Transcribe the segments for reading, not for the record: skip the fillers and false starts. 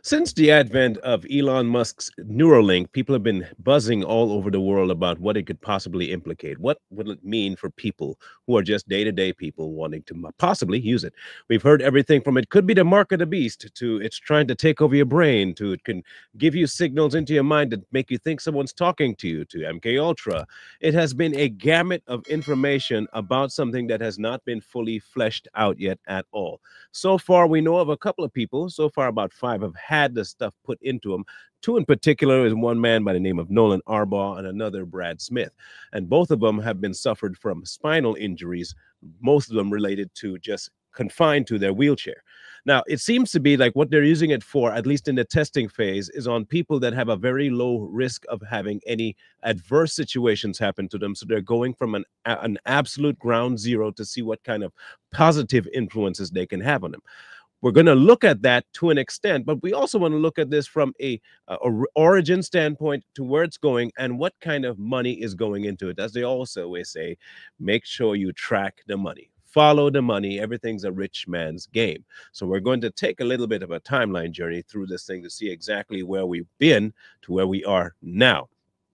Since the advent of Elon Musk's Neuralink, people have been buzzing all over the world about what it could possibly implicate. What will it mean for people who are just day to day people wanting to possibly use it? We've heard everything from it could be the mark of the beast to it's trying to take over your brain to it can give you signals into your mind that make you think someone's talking to you to MK Ultra. It has been a gamut of information about something that has not been fully fleshed out yet at all. So far, we know of a couple of people. So far, about five have had the stuff put into them. Two in particular is one man by the name of Noland Arbaugh and another Brad Smith. And both of them have been suffered from spinal injuries, most of them related to just confined to their wheelchair. Now, it seems to be like what they're using it for, at least in the testing phase, is on people that have a very low risk of having any adverse situations happen to them. So they're going from an absolute ground zero to see what kind of positive influences they can have on them. We're going to look at that to an extent, but we also want to look at this from a origin standpoint to where it's going and what kind of money is going into it. As they also always say, make sure you track the money. Follow the money. Everything's a rich man's game. So we're going to take a little bit of a timeline journey through this thing to see exactly where we've been to where we are now.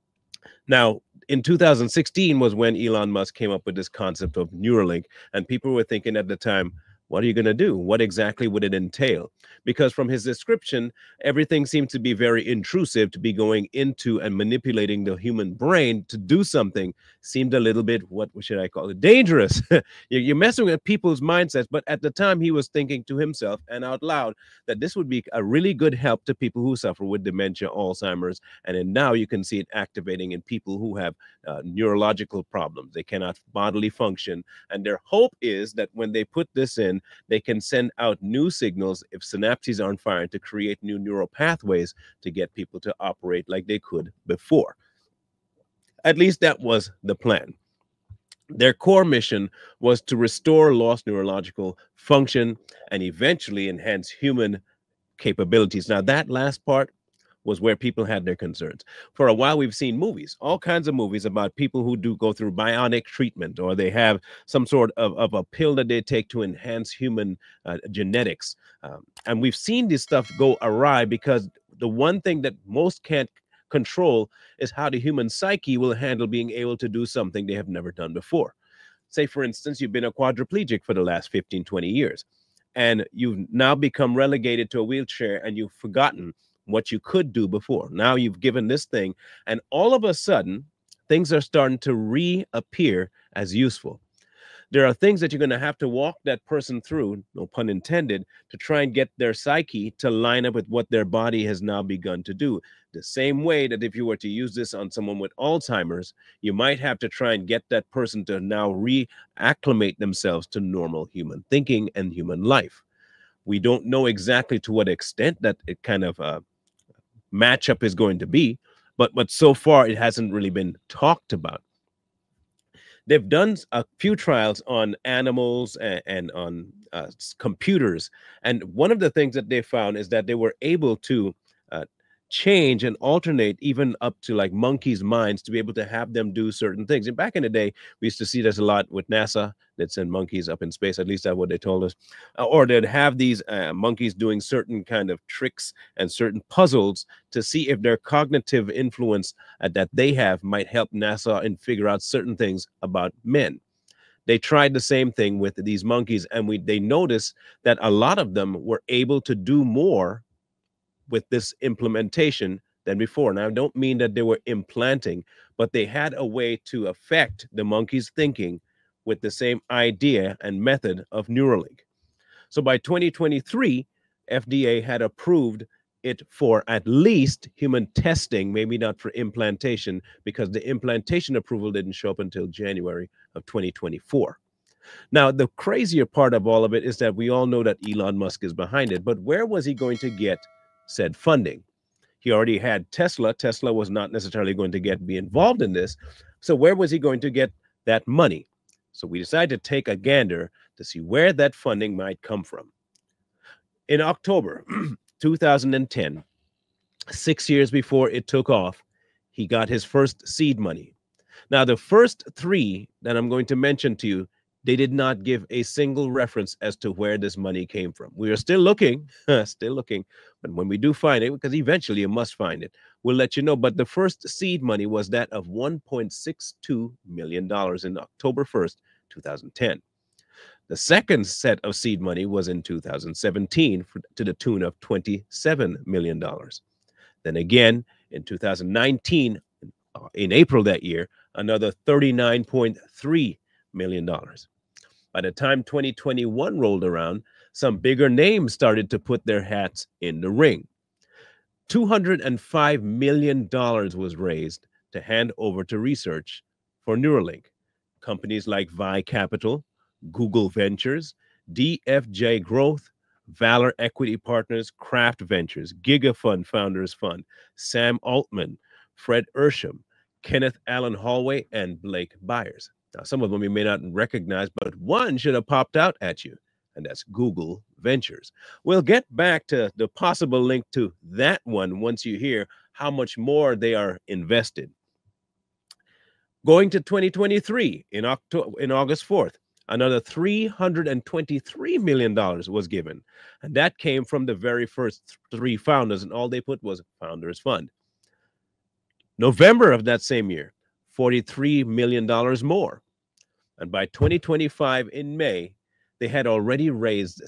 Now, in 2016 was when Elon Musk came up with this concept of Neuralink, and people were thinking at the time, what are you going to do? What exactly would it entail? Because from his description, everything seemed to be very intrusive. To be going into and manipulating the human brain to do something seemed a little bit, what should I call it, dangerous. You're messing with people's mindsets. But at the time, he was thinking to himself and out loud that this would be a really good help to people who suffer with dementia, Alzheimer's. And then now you can see it activating in people who have neurological problems. They cannot bodily function. And their hope is that when they put this in, they can send out new signals if synapses aren't firing to create new neural pathways to get people to operate like they could before. At least that was the plan. Their core mission was to restore lost neurological function and eventually enhance human capabilities. Now, that last part was where people had their concerns. For a while, we've seen movies, all kinds of movies about people who do go through bionic treatment, or they have some sort of a pill that they take to enhance human genetics. And we've seen this stuff go awry because the one thing that most can't control is how the human psyche will handle being able to do something they have never done before. Say, for instance, you've been a quadriplegic for the last 15, 20 years, and you've now become relegated to a wheelchair and you've forgotten what you could do before. Now you've given this thing, and all of a sudden, things are starting to reappear as useful. There are things that you're going to have to walk that person through, no pun intended, to try and get their psyche to line up with what their body has now begun to do. The same way that if you were to use this on someone with Alzheimer's, you might have to try and get that person to now reacclimate themselves to normal human thinking and human life. We don't know exactly to what extent that it kind of matchup is going to be, but so far it hasn't really been talked about. They've done a few trials on animals and on computers, and one of the things that they found is that they were able to change and alternate even up to like monkeys' minds to be able to have them do certain things. And back in the day, we used to see this a lot with NASA. They'd send monkeys up in space, at least that's what they told us. Or they'd have these monkeys doing certain kind of tricks and certain puzzles to see if their cognitive influence that they have might help NASA and figure out certain things about men. They tried the same thing with these monkeys, and they noticed that a lot of them were able to do more with this implementation than before. Now, I don't mean that they were implanting, but they had a way to affect the monkey's thinking with the same idea and method of Neuralink. So by 2023, FDA had approved it for at least human testing, maybe not for implantation, because the implantation approval didn't show up until January of 2024. Now, the crazier part of all of it is that we all know that Elon Musk is behind it, but where was he going to get said funding? He already had Tesla. Tesla was not necessarily going to be involved in this. So where was he going to get that money? So we decided to take a gander to see where that funding might come from. In October 2010, 6 years before it took off, he got his first seed money. Now, the first three that I'm going to mention to you They did not give a single reference as to where this money came from. We are still looking, still looking. But when we do find it, because eventually you must find it, we'll let you know. But the first seed money was that of $1.62 million in October 1st, 2010. The second set of seed money was in 2017 to the tune of $27 million. Then again, in 2019, in April that year, another $39.3 million. By the time 2021 rolled around, some bigger names started to put their hats in the ring. $205 million was raised to hand over to research for Neuralink. Companies like Vi Capital, Google Ventures, DFJ Growth, Valor Equity Partners, Kraft Ventures, GigaFund Founders Fund, Sam Altman, Fred Ursham, Kenneth Allen Hallway, and Blake Byers. Now, some of them you may not recognize, but one should have popped out at you, and that's Google Ventures. We'll get back to the possible link to that one once you hear how much more they are invested. Going to 2023, in August 4th, another $323 million was given, and that came from the very first three founders, and all they put was Founders Fund. November of that same year, $43 million more. And by 2025 in May, they had already raised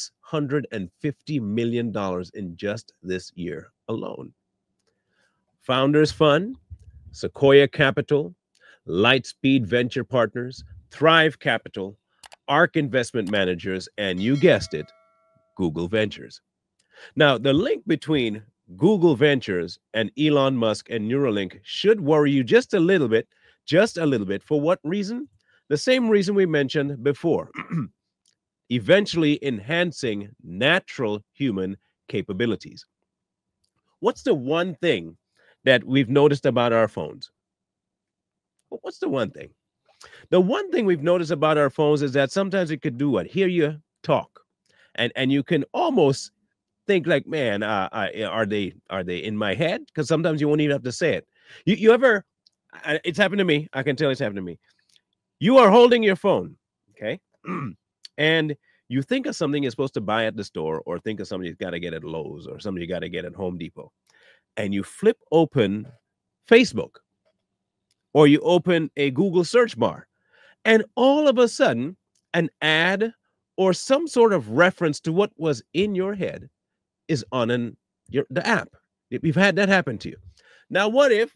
$650 million in just this year alone. Founders Fund, Sequoia Capital, Lightspeed Venture Partners, Thrive Capital, ARK Investment Managers, and you guessed it, Google Ventures. Now, the link between Google Ventures and Elon Musk and Neuralink should worry you just a little bit. For what reason? The same reason we mentioned before. Eventually enhancing natural human capabilities. What's the one thing that we've noticed about our phones? What's the one thing? The one thing we've noticed about our phones is that sometimes it could do what? Hear you talk. And you can almost think like, man, are they in my head? Because sometimes you won't even have to say it. You ever, it's happened to me. I can tell it's happened to me. You are holding your phone, okay? And you think of something you're supposed to buy at the store, or think of something you've got to get at Lowe's, or something you got to get at Home Depot. And you flip open Facebook, or you open a Google search bar, and all of a sudden, an ad or some sort of reference to what was in your head is on the app. You've had that happen to you. Now, what's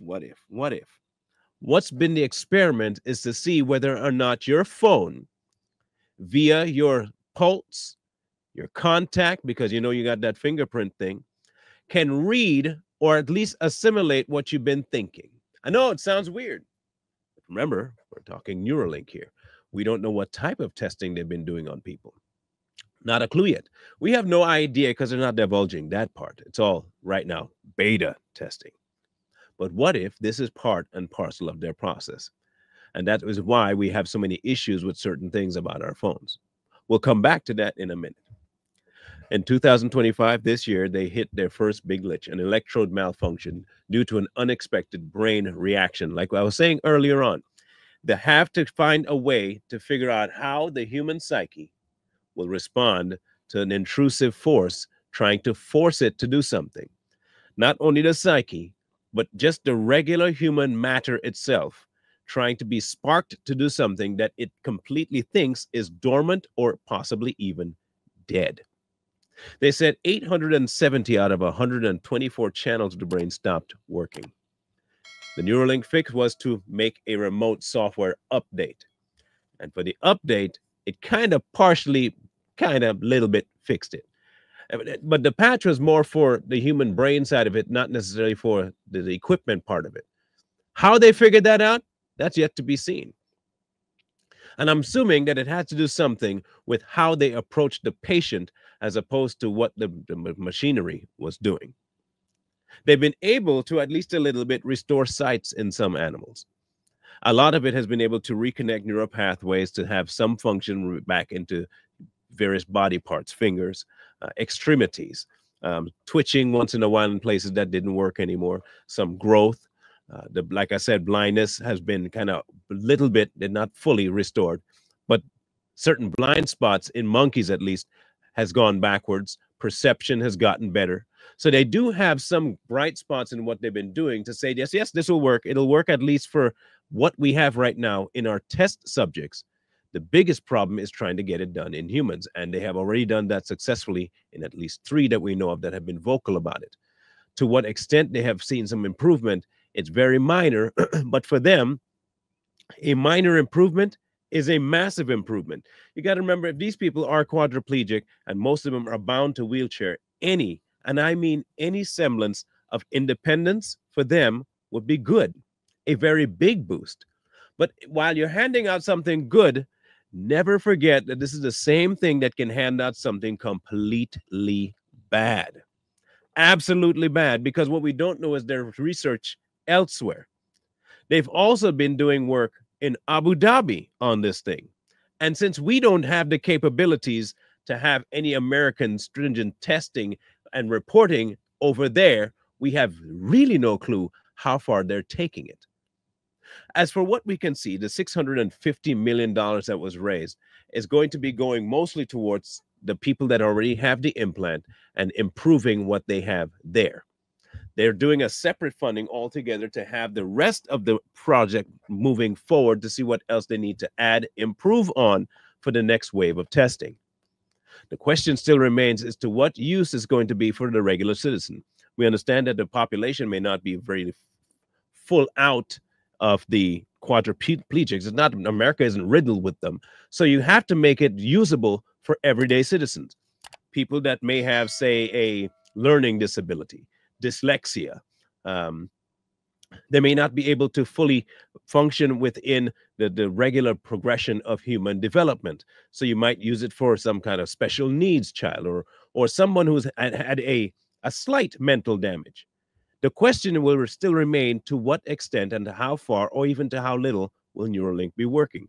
been the experiment is to see whether or not your phone, via your pulse, your contact, because you know you got that fingerprint thing, can read or at least assimilate what you've been thinking. I know it sounds weird. Remember, we're talking Neuralink here. We don't know what type of testing they've been doing on people. Not a clue yet. We have no idea because they're not divulging that part. It's all right now beta testing. But what if this is part and parcel of their process? And that is why we have so many issues with certain things about our phones. We'll come back to that in a minute. In 2025, this year, they hit their first big glitch, an electrode malfunction due to an unexpected brain reaction. Like I was saying earlier on, they have to find a way to figure out how the human psyche will respond to an intrusive force trying to force it to do something. Not only the psyche, but just the regular human matter itself, trying to be sparked to do something that it completely thinks is dormant or possibly even dead. They said 870 out of 124 channels of the brain stopped working. The Neuralink fix was to make a remote software update. And for the update, it little bit fixed it. But the patch was more for the human brain side of it, not necessarily for the equipment part of it. How they figured that out, that's yet to be seen. And I'm assuming that it has to do something with how they approached the patient as opposed to what the machinery was doing. They've been able to at least a little bit restore sights in some animals. A lot of it has been able to reconnect neural pathways to have some function back into various body parts, fingers, extremities, twitching once in a while in places that didn't work anymore, some growth. Like I said, blindness has been kind of a little bit, not fully restored, but Certain blind spots in monkeys, at least, has gone backwards. Perception has gotten better. So they do have some bright spots in what they've been doing to say, yes, yes, this will work. It'll work at least for what we have right now in our test subjects. The biggest problem is trying to get it done in humans. And they have already done that successfully in at least 3 that we know of that have been vocal about it. To what extent they have seen some improvement, it's very minor. But for them, a minor improvement is a massive improvement. You got to remember, if these people are quadriplegic and most of them are bound to wheelchair, any, and I mean any semblance of independence for them would be good, a very big boost. But while you're handing out something good, never forget that this is the same thing that can hand out something completely bad. Absolutely bad, because what we don't know is their research elsewhere. They've also been doing work in Abu Dhabi on this thing. And since we don't have the capabilities to have any American stringent testing and reporting over there, we have really no clue how far they're taking it. As for what we can see, the $650 million that was raised is going to be going mostly towards the people that already have the implant and improving what they have there. They're doing a separate funding altogether to have the rest of the project moving forward to see what else they need to add, improve on for the next wave of testing. The question still remains as to what use is going to be for the regular citizen. We understand that the population may not be very full out of the quadriplegics. It's not, America isn't riddled with them. So you have to make it usable for everyday citizens. People that may have, say, a learning disability, dyslexia. They may not be able to fully function within the regular progression of human development. So you might use it for some kind of special needs child or someone who's had a slight mental damage. The question will still remain to what extent and how far or even to how little will Neuralink be working.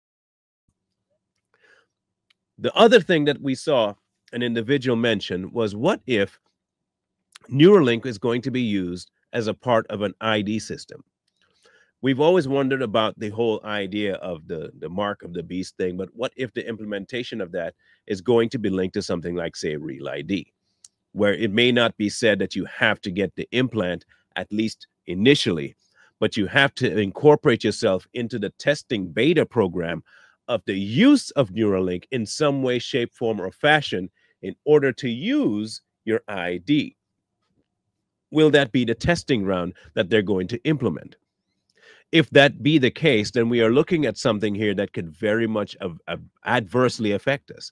The other thing that we saw an individual mention was, what if Neuralink is going to be used as a part of an ID system? We've always wondered about the whole idea of the mark of the beast thing, but what if the implementation of that is going to be linked to something like, say, Real ID, where it may not be said that you have to get the implant, at least initially, but you have to incorporate yourself into the testing beta program of the use of Neuralink in some way, shape, form, or fashion in order to use your ID. Will that be the testing ground that they're going to implement? If that be the case, then we are looking at something here that could very much adversely affect us.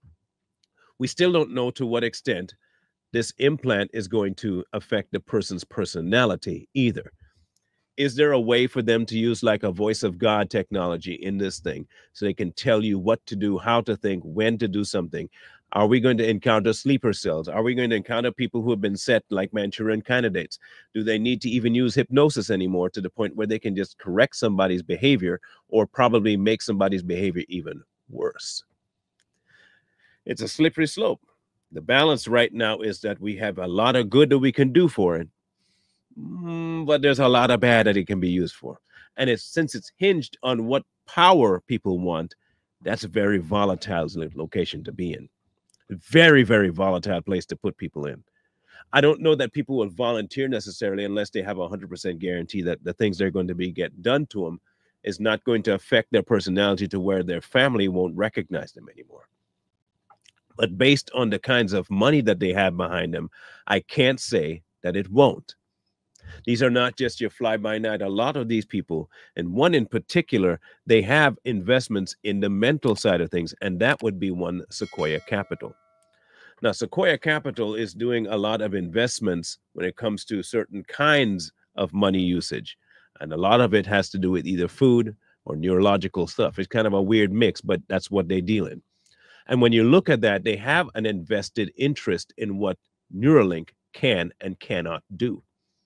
We still don't know to what extent this implant is going to affect the person's personality either. Is there a way for them to use like a voice of God technology in this thing so they can tell you what to do, how to think, when to do something? Are we going to encounter sleeper cells? Are we going to encounter people who have been set like Manchurian candidates? Do they need to even use hypnosis anymore to the point where they can just correct somebody's behavior or probably make somebody's behavior even worse? It's a slippery slope. The balance right now is that we have a lot of good that we can do for it, but there's a lot of bad that it can be used for. And since it's hinged on what power people want, that's a very volatile location to be in. Very, very volatile place to put people in. I don't know that people will volunteer necessarily unless they have a 100% guarantee that the things they're going to be get done to them is not going to affect their personality to where their family won't recognize them anymore. But based on the kinds of money that they have behind them, I can't say that it won't. These are not just your fly-by-night. A lot of these people, and one in particular, they have investments in the mental side of things, and that would be one, Sequoia Capital. Now, Sequoia Capital is doing a lot of investments when it comes to certain kinds of money usage, and a lot of it has to do with either food or neurological stuff. It's kind of a weird mix, but that's what they deal in. And when you look at that, they have an invested interest in what Neuralink can and cannot do.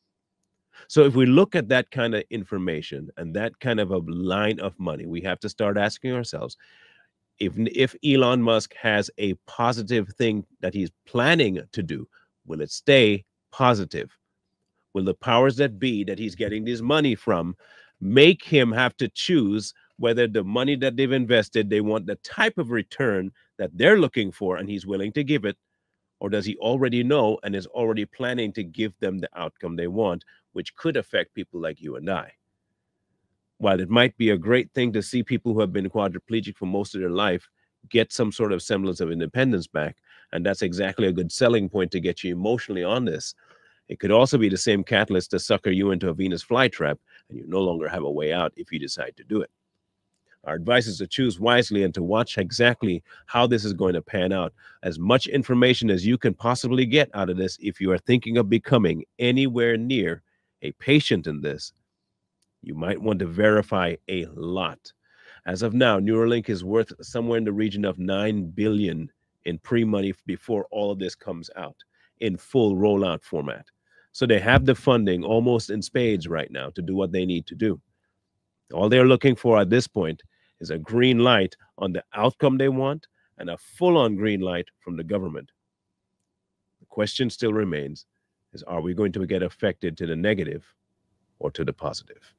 So if we look at that kind of information and that kind of a line of money, we have to start asking ourselves, if Elon Musk has a positive thing that he's planning to do, will it stay positive? Will the powers that be that he's getting this money from make him have to choose whether the money that they've invested, they want the type of return that they're looking for and he's willing to give it, or does he already know and is already planning to give them the outcome they want, which could affect people like you and I. While it might be a great thing to see people who have been quadriplegic for most of their life get some sort of semblance of independence back, and that's exactly a good selling point to get you emotionally on this, it could also be the same catalyst to sucker you into a Venus flytrap, and you no longer have a way out if you decide to do it. Our advice is to choose wisely and to watch exactly how this is going to pan out. As much information as you can possibly get out of this if you are thinking of becoming anywhere near a patient in this. You might want to verify a lot. As of now, Neuralink is worth somewhere in the region of 9 billion in pre-money before all of this comes out in full rollout format. So they have the funding almost in spades right now to do what they need to do. All they're looking for at this point is a green light on the outcome they want and a full-on green light from the government. The question still remains is, are we going to get affected to the negative or to the positive?